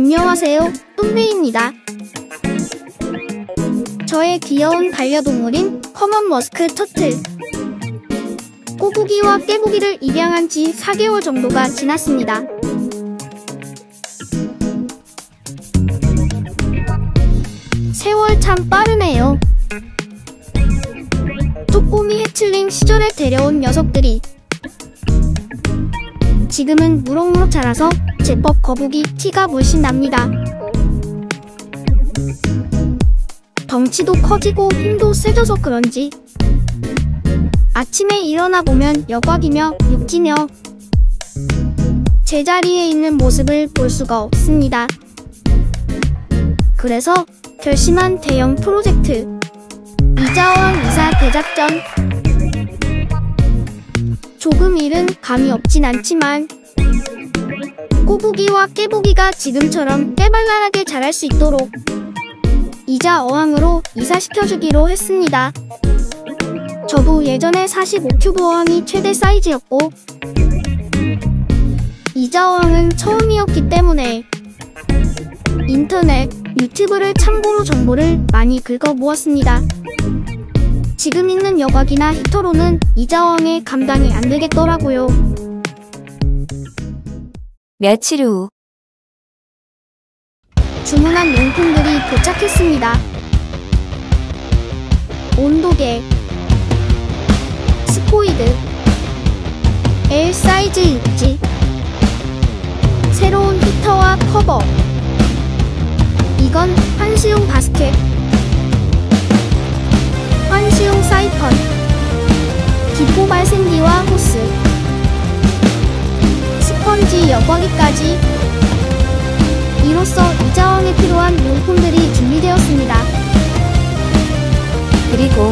안녕하세요, 뚱비입니다. 저의 귀여운 반려동물인 커먼 머스크 터틀. 꼬부기와 깨부기를 입양한 지 4개월 정도가 지났습니다. 세월 참 빠르네요. 쪼꼬미 해칠링 시절에 데려온 녀석들이 지금은 무럭무럭 자라서 제법 거북이 티가 물씬 납니다. 덩치도 커지고 힘도 세져서 그런지 아침에 일어나 보면 여곽이며 육지며 제자리에 있는 모습을 볼 수가 없습니다. 그래서 결심한 대형 프로젝트 이자어항 이사 대작전. 조금 일은 감이 없진 않지만 꼬부기와 깨부기가 지금처럼 깨발랄하게 자랄 수 있도록 이자 어항으로 이사시켜주기로 했습니다. 저도 예전에 45큐브 어항이 최대 사이즈였고 이자 어항은 처음이었기 때문에 인터넷, 유튜브를 참고로 정보를 많이 긁어 모았습니다. 지금 있는 여곽이나 히터로는 이자 어항에 감당이 안 되겠더라고요. 며칠 후 주문한 용품들이 도착했습니다. 온도계, 스포이드, L 사이즈 육지, 새로운 히터와 커버. 이건 환수용 바스켓, 환수용 사이펀, 기포 발생기와 호스, 스펀지 여과기까지. 이로써 이자어항에 필요한 용품들이 준비되었습니다. 그리고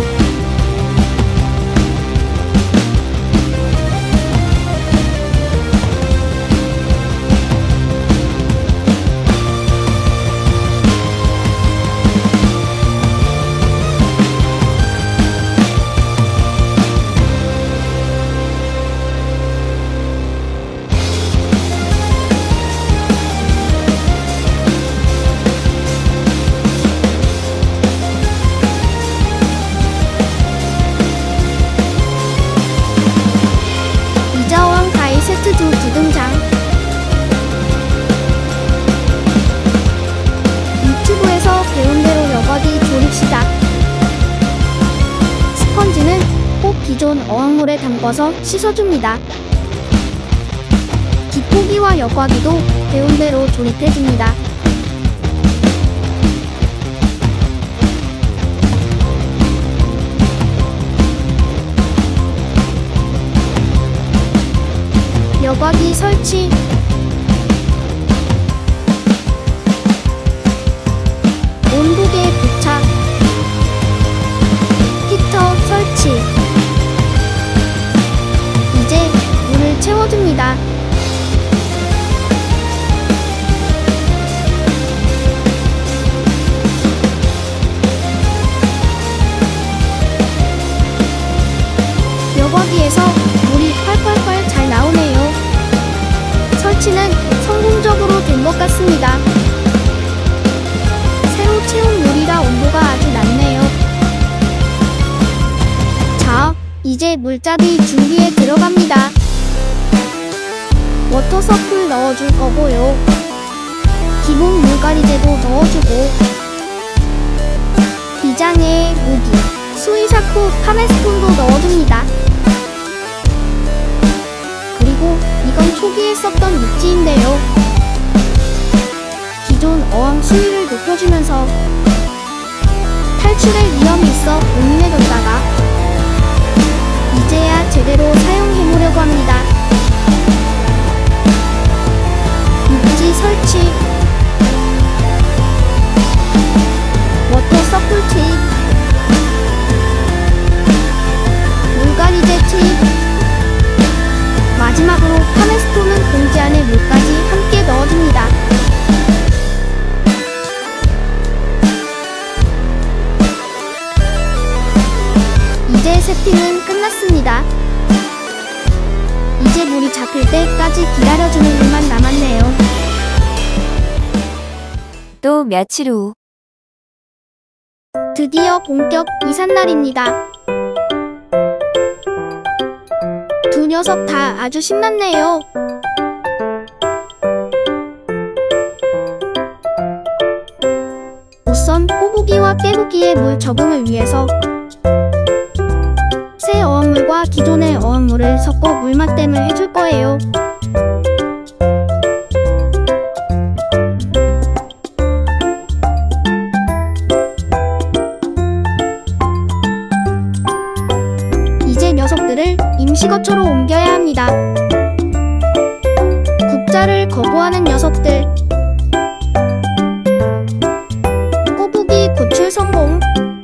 이자어항 가이 세트 2 등장. 유튜브에서 배운 대로 여과기 조립 시작. 스펀지는 꼭 기존 어항물에 담궈서 씻어줍니다. 기포기와 여과기도 배운 대로 조립해줍니다. 여과기 설치. 온도계 부착. 히터 설치. 이제 물을 채워줍니다. 여과기에서 물이 콸콸콸 잘 나오네요. 설치는 성공적으로 된 것 같습니다. 새로 채운 물이라 온도가 아주 낮네요. 자, 이제 물잡이 준비에 들어갑니다. 워터서플 넣어줄 거고요. 기본 물가리제도 넣어주고 비장의 무기, 수이사쿠 카메스톤도 넣어줍니다. 그리고 이건 초기에 썼던 육지인데요. 기존 어항 수위를 높여주면서 탈출할 위험이 있어 고민해뒀다가 이제야 제대로 사용해보려고 합니다. 육지 설치. 워터 서플 투입. 물가리제 투입. 마지막으로 카메스톤은 봉지 안에 물까지 함께 넣어줍니다. 이제 세팅은 끝났습니다. 이제 물이 잡힐 때까지 기다려주는 일만 남았네요. 또 며칠 후. 드디어 본격 이삿날입니다. 두 녀석 다 아주 신났네요. 우선 꼬부기와 깨부기의 물 적응을 위해서 새 어항물과 기존의 어항물을 섞어 물맛댐을 해줄 거예요. 이제 녀석들을 임시거처로 옮겨야 합니다. 국자를 거부하는 녀석들. 꼬부기 구출 성공.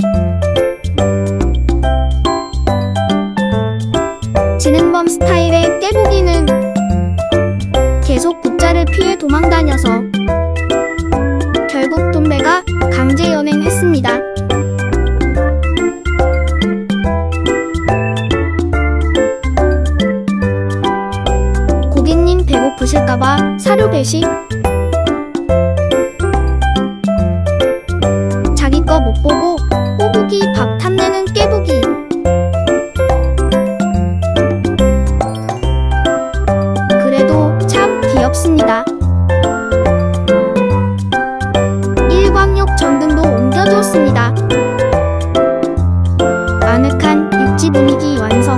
지능범 스타일의 깨부기는 계속 국자를 피해 도망다녀서 결국 돈배가 강제 연행했습니다. 고객님 배고프실까봐 사료 배식. 자기 거 못 보고 꼬부기 밥 탐내는 깨부기. 그래도 참 귀엽습니다. 일광욕 전등도 옮겨주었습니다. 아늑한 육지 분위기 완성.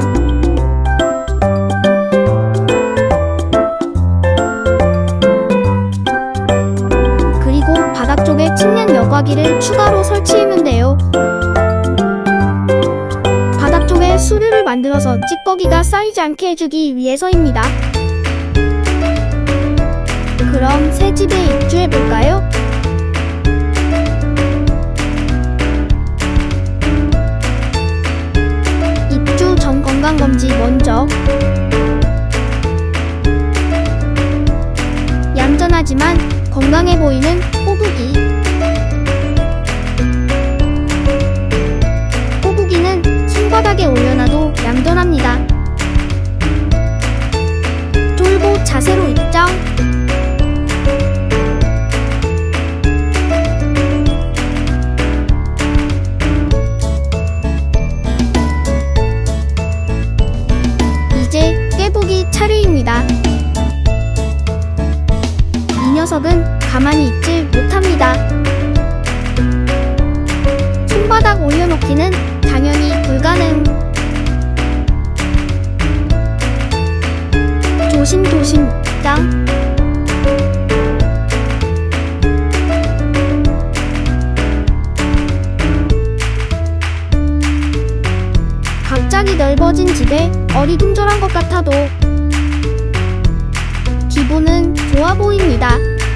그리고 바닥 쪽에 측면 여과기를 추가로 설치했는데요. 바닥 쪽에 수류를 만들어서 찌꺼기가 쌓이지 않게 해주기 위해서입니다. 그럼 새 집에 입주해볼까요? 입주 전 건강검진 먼저. 얌전하지만 건강해 보이는 꼬부기. 꼬부기는 손바닥에 올려놔도 얌전합니다. 쫄보 자세로 입장. 이제 깨부기 차례입니다. 이 녀석은 가만히 있질 못합니다. 손바닥 올려놓기는 당연히 불가능. 조심조심 입장. 갑자기 넓어진 집에 어리둥절한 것 같아도 기분은 좋아 보입니다.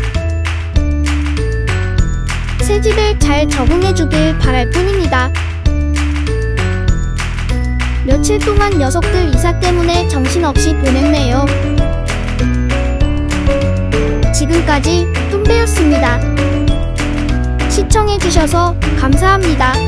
새 집에 잘 적응해주길 바랄 뿐입니다. 며칠 동안 녀석들 이사 때문에 정신없이 보냈네요. 지금까지 뚱배였습니다. 시청해주셔서 감사합니다.